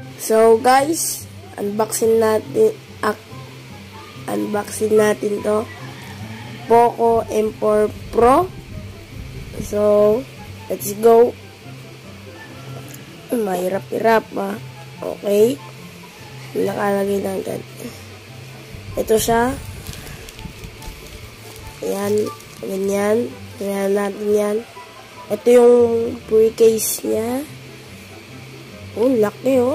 So guys, unboxing natin to Poco M4 Pro. So let's go. Mahirap-hirap ha. Okay, nakalagay lang dyan. Ito siya. Ayan, ganyan. Ganyan natin yan. Ito yung pre-case niya. Oh, laki oh.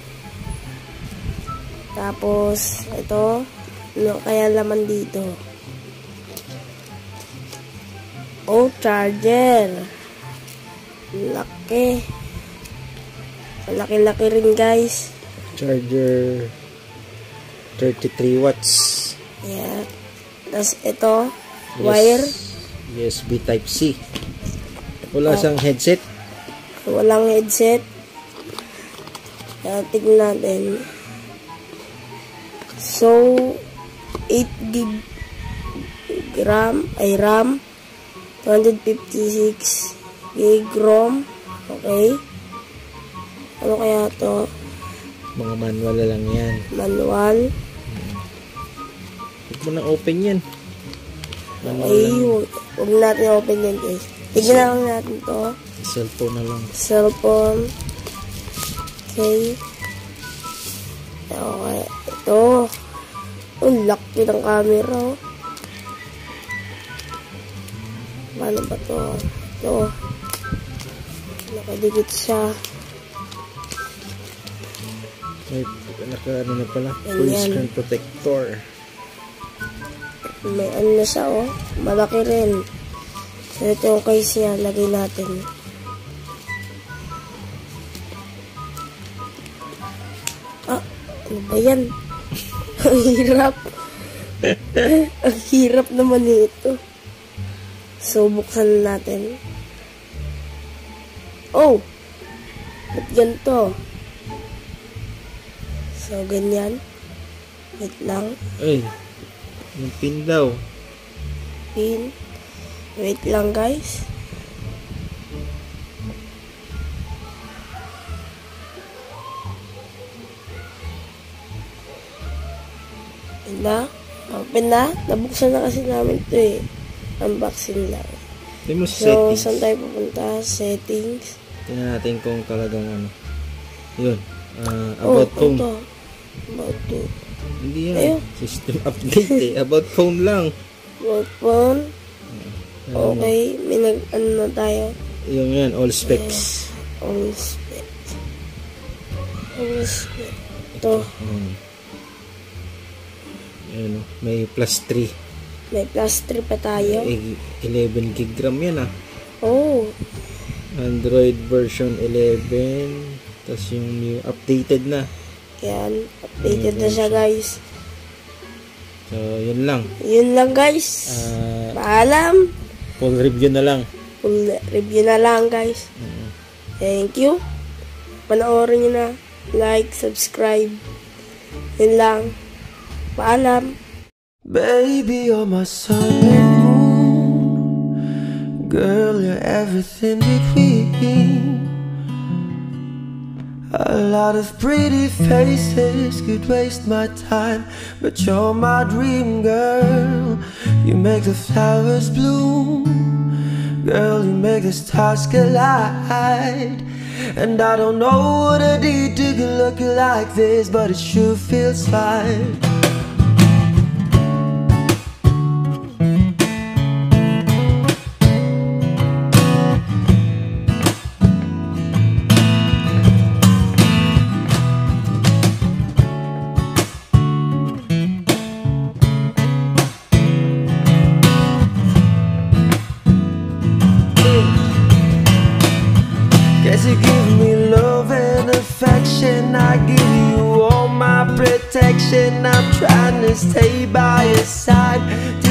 Tapos, ito. Ano kaya laman dito? Oh, charger. Laki. Laki-laki rin, guys. Charger 33 watts. Yeah. Tapos, ito. Wire. USB Type-C. Wala siyang headset. Walang headset. Tignan natin. So, 8 GB RAM, 256 GB ROM. Okay. Ano kaya to? Mga manual lang yan. Manual. Huwag mo na open yan. Okay, huwag natin open yan, guys. Tignan lang natin to. Cellphone na lang. Cellphone. Okay. Okay. Ito. Ang laki ng camera. Paano ba to? Ito. Nakadikit siya. May ano na pala? Full screen protector. May ano na siya oh. Malaki rin. So ito yung case niya. Lagay natin. Ah, ano ba yan? Ang hirap. Ang hirap naman ito. So, buksan natin. Oh! Ba't ganito? So, ganyan. Wait lang. Ay, yung pin daw. Pin. Wait lang, guys. Open na. Nabuksan na kasi namin ito eh. Unboxing lang. So, saan tayo pupunta? Settings. Tingnan natin kung talagang ano. Yun. About phone. Ito. About phone. Hindi yan. Ayun. System update eh. About phone lang. About phone. Okay. May ano na tayo. Yung yan. All specs. All specs. All specs. Ito. Ayan, may plus 3. May plus 3 pa tayo. 11 gig RAM yan ah. Oh. Android version 11. Tapos yung new updated na. Yan. Updated na siya, guys. So, yun lang. Yun lang, guys. Paalam. Full review na lang. Full review na lang, guys. Thank you. Panoorin nyo na. Like, subscribe. Yun lang. Paalam. Baby, you're my sun and moon. Girl, you're everything between. A lot of pretty faces could waste my time, but you're my dream girl. You make the flowers bloom. Girl, you make the stars collide. And I don't know what I did to look like this, but it sure feels fine. Guess you give me love and affection, I give you all my protection. I'm trying to stay by your side.